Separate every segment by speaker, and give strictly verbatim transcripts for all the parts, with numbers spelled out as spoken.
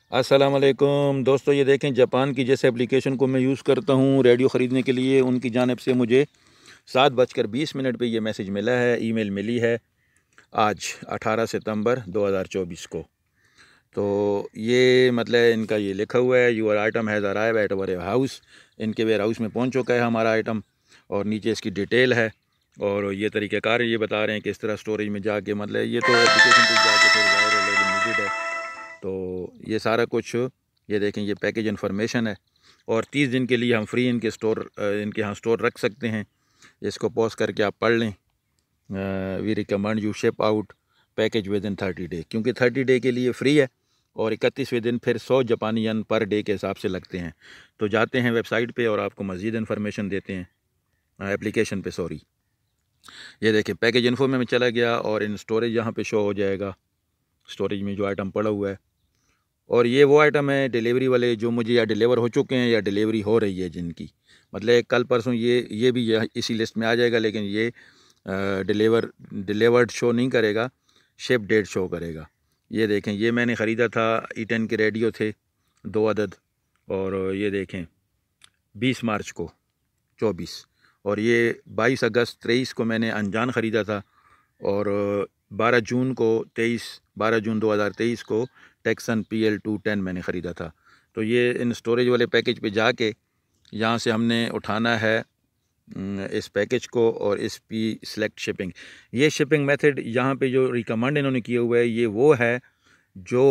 Speaker 1: अस्सलाम वालेकुम दोस्तों, ये देखें जापान की जिस एप्लीकेशन को मैं यूज़ करता हूँ रेडियो ख़रीदने के लिए, उनकी जानिब से मुझे सात बजकर बीस मिनट पे ये मैसेज मिला है, ईमेल मिली है आज अठारह सितंबर दो हज़ार चौबीस को। तो ये मतलब इनका ये लिखा हुआ है, your item has arrive at our house. इनके वेयर हाउस में पहुँच चुका है हमारा आइटम, और नीचे इसकी डिटेल है और ये तरीक़ाकार ये बता रहे हैं कि इस तरह स्टोरेज में जाके, मतलब ये तो एप्लीकेशन पर जाके फिर ज़ाहिर है लेकिन नीडेड है। तो ये सारा कुछ ये देखें, ये पैकेज इन्फॉर्मेशन है और तीस दिन के लिए हम फ्री इनके स्टोर इनके यहाँ स्टोर रख सकते हैं। इसको पॉज करके आप पढ़ लें। We recommend you ship out package within thirty day, क्योंकि थर्टी डे के लिए फ्री है और इकतीसवें दिन फिर सौ जापानी यन पर डे के हिसाब से लगते हैं। तो जाते हैं वेबसाइट पे और आपको मज़ीद इन्फॉर्मेशन देते हैं एप्लीकेशन पे। सॉरी, ये देखें पैकेज इन्फो में चला गया और इन स्टोरेज यहाँ पे शो हो जाएगा, स्टोरेज में जो आइटम पड़ा हुआ है। और ये वो आइटम है डिलीवरी वाले जो मुझे या डिलीवर हो चुके हैं या डिलीवरी हो रही है जिनकी, मतलब कल परसों ये ये भी इसी लिस्ट में आ जाएगा, लेकिन ये डिलीवर डिलीवर्ड शो नहीं करेगा, शिप डेट शो करेगा। ये देखें, ये मैंने ख़रीदा था, ई टेन के रेडियो थे दो अदद, और ये देखें बीस मार्च को चौबीस, और ये बाईस अगस्त तेईस को मैंने अनजान ख़रीदा था, और बारह जून को तेईस बारह जून दो हज़ार तेईस को Tecsun P L two ten मैंने ख़रीदा था। तो ये इन स्टोरेज वाले पैकेज पे जाके यहाँ से हमने उठाना है इस पैकेज को, और इस पी सेलेक्ट शिपिंग, ये शिपिंग मेथड यहाँ पे जो रिकमेंड इन्होंने किया हुआ है ये वो है जो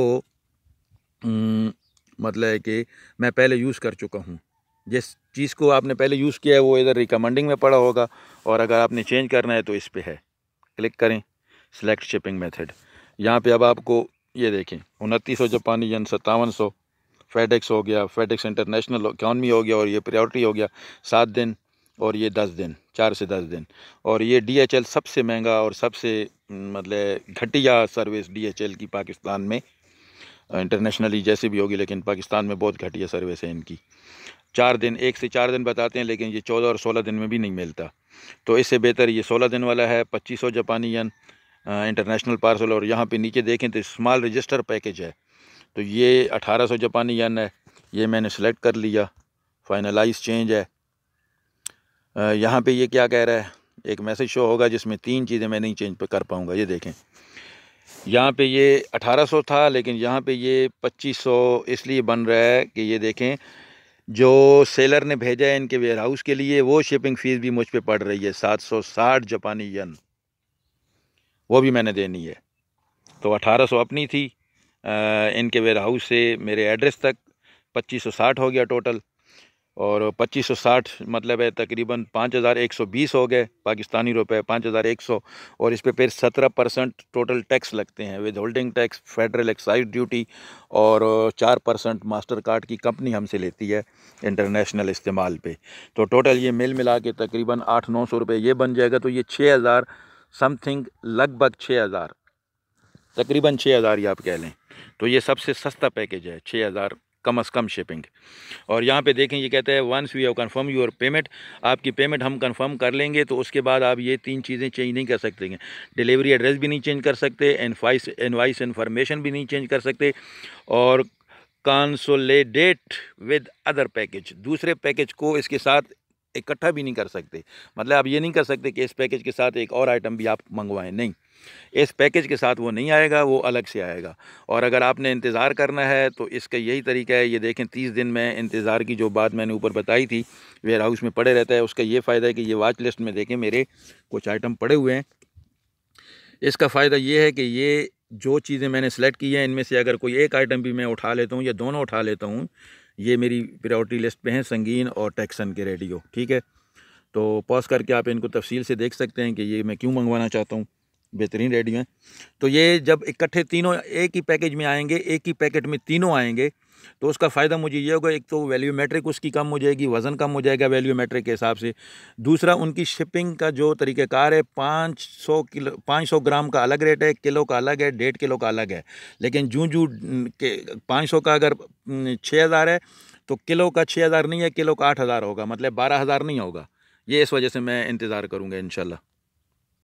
Speaker 1: मतलब है कि मैं पहले यूज़ कर चुका हूँ। जिस चीज़ को आपने पहले यूज़ किया है वो इधर रिकमेंडिंग में पड़ा होगा, और अगर आपने चेंज करना है तो इस पे है, क्लिक करें सिलेक्ट शिपिंग मेथड। यहाँ पे अब आपको ये देखें उनतीस सौ जापानी यन, सत्तावन सौ फेडेक्स हो गया, फेडेक्स इंटरनेशनल इकॉनमी हो गया, और ये प्रायोरिटी हो गया सात दिन, और ये दस दिन, चार से दस दिन, और ये डी एच एल सबसे महंगा और सबसे मतलब घटिया सर्विस डी एच एल की पाकिस्तान में, इंटरनेशनली जैसे भी होगी लेकिन पाकिस्तान में बहुत घटिया सर्विस है इनकी। चार दिन, एक से चार दिन बताते हैं, लेकिन ये चौदह और सोलह दिन में भी नहीं मिलता। तो इससे बेहतर ये सोलह दिन वाला है, पच्चीस सौ जापानी यन इंटरनेशनल पार्सल। और यहाँ पे नीचे देखें तो स्मॉल रजिस्टर पैकेज है, तो ये अठारह सौ जापानी यन है, ये मैंने सेलेक्ट कर लिया, फाइनलाइज चेंज है। यहाँ पे ये क्या कह रहा है, एक मैसेज शो होगा जिसमें तीन चीज़ें मैं नहीं चेंज कर पाऊँगा। ये देखें यहाँ पे ये अठारह सौ था, लेकिन यहाँ पे ये पच्चीस सौ इसलिए बन रहा है कि ये देखें जो सेलर ने भेजा है इनके वेयर हाउस के लिए वो शिपिंग फ़ीस भी मुझ पे पड़ रही है सात सौ साठ जापानी यन, वो भी मैंने देनी है। तो अठारह सौ अपनी थी, आ, इनके वेयर हाउस से मेरे एड्रेस तक पच्चीस सौ साठ हो गया टोटल, और पच्चीस सौ साठ मतलब है तकरीबन पाँच हज़ार एक सौ बीस हो गए पाकिस्तानी रुपए, पाँच हज़ार एक सौ, और इस पे फिर सत्रह परसेंट टोटल टैक्स लगते हैं, withholding tax, federal excise duty, और चार परसेंट मास्टर कार्ड की कंपनी हमसे लेती है इंटरनेशनल इस्तेमाल पे। तो टोटल ये मिल मिला के तकरीबन आठ नौ सौ रुपये ये बन जाएगा। तो ये छः हज़ार समथिंग, लगभग छः हज़ार, तकरीबन छः हज़ार ये आप कह लें। तो ये सबसे सस्ता पैकेज है, छः हज़ार कम अज़ कम शिपिंग। और यहाँ पे देखें ये कहता है once we have confirm your payment, आपकी पेमेंट हम कंफर्म कर लेंगे तो उसके बाद आप ये तीन चीज़ें चेंज नहीं कर सकते हैं। डिलीवरी एड्रेस भी नहीं चेंज कर सकते, इनवाइस इनवाइस इन्फॉर्मेशन भी नहीं चेंज कर सकते, और कंसोलिडेट विद अदर पैकेज, दूसरे पैकेज को इसके साथ इकट्ठा भी नहीं कर सकते। मतलब आप ये नहीं कर सकते कि इस पैकेज के साथ एक और आइटम भी आप मंगवाएं, नहीं, इस पैकेज के साथ वो नहीं आएगा, वो अलग से आएगा। और अगर आपने इंतज़ार करना है तो इसका यही तरीका है। ये देखें तीस दिन में इंतज़ार की जो बात मैंने ऊपर बताई थी, वेयर हाउस में पड़े रहता है, उसका ये फ़ायदा है कि ये वाच लिस्ट में देखें मेरे कुछ आइटम पड़े हुए हैं। इसका फ़ायदा ये है कि ये जो चीज़ें मैंने सेलेक्ट की हैं इनमें से अगर कोई एक आइटम भी मैं उठा लेता हूँ या दोनों उठा लेता हूँ, ये मेरी प्रायोरिटी लिस्ट पे हैं, संगीन और टेक्सन के रेडियो, ठीक है। तो पॉज करके आप इनको तफसील से देख सकते हैं कि ये मैं क्यों मंगवाना चाहता हूँ, बेहतरीन रेडियो हैं। तो ये जब इकट्ठे तीनों एक ही पैकेज में आएंगे, एक ही पैकेट में तीनों आएंगे, तो उसका फ़ायदा मुझे ये होगा, एक तो वैल्यूमेट्रिक उसकी कम हो जाएगी, वज़न कम हो जाएगा वैल्यूमेट्रिक के हिसाब से। दूसरा, उनकी शिपिंग का जो तरीक़ाकार है, पाँच सौ किलो पाँच सौ ग्राम का अलग रेट है, किलो का अलग है, डेढ़ किलो का अलग है। लेकिन जूँ जूँ के पाँच सौ का अगर छः हज़ार है तो किलो का छः हज़ार नहीं है, किलो का आठ हज़ार होगा, मतलब बारह हज़ार नहीं होगा। ये इस वजह से मैं इंतज़ार करूँगा इंशाल्लाह।